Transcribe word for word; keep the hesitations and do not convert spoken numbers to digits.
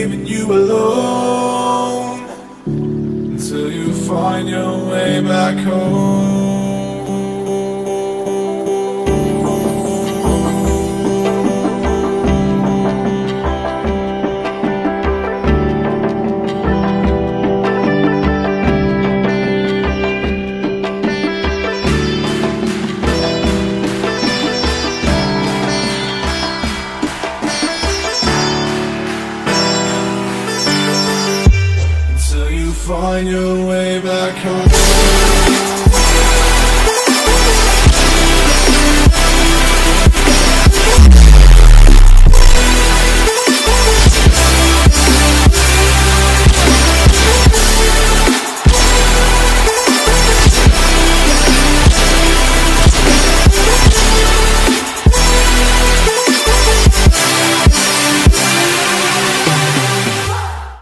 leaving you alone until you find your way back home. Find your way back home.